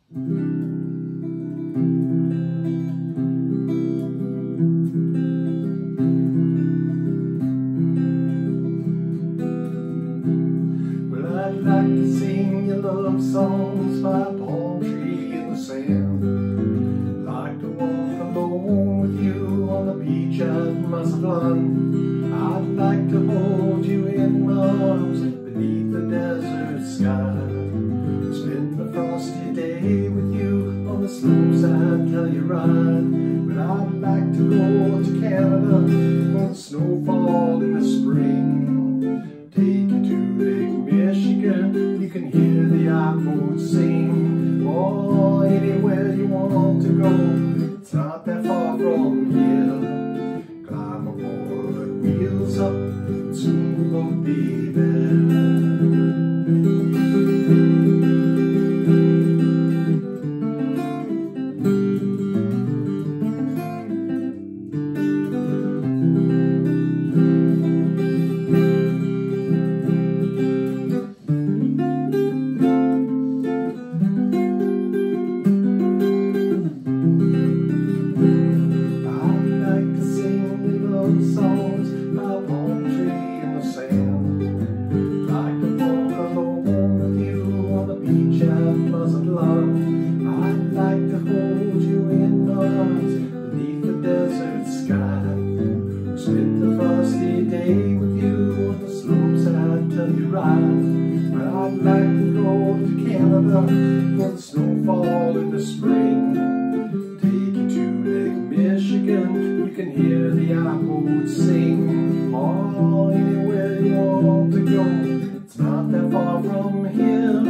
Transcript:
Well, I'd like to sing your love songs by a palm tree in the sand. Like to walk alone with you on the beach at Mazatlan. I'd like to hold you in my arms beneath the desert sky. Spend a frosty day with you on the slopes I'd tell you ride. But I'd like to go to Canada for the snowfall in the spring. Take you to Lake Michigan, you can hear the iPod sing. Oh, anywhere you want to go, it's not that far from here. Climb aboard the wheels up, and soon we'll be there. Songs by a palm tree in the sand. Like to walk alone with you on the beach at Mazatlan. I'd like to hold you in arms beneath the desert sky. Spend the frosty day with you on the slopes I'd tell you ride. But I'd like to go to Canada for the snowfall in the spring. Take you to Lake Michigan, you can hear the iPod sing. Oh, anywhere you want to go, it's not that far from here.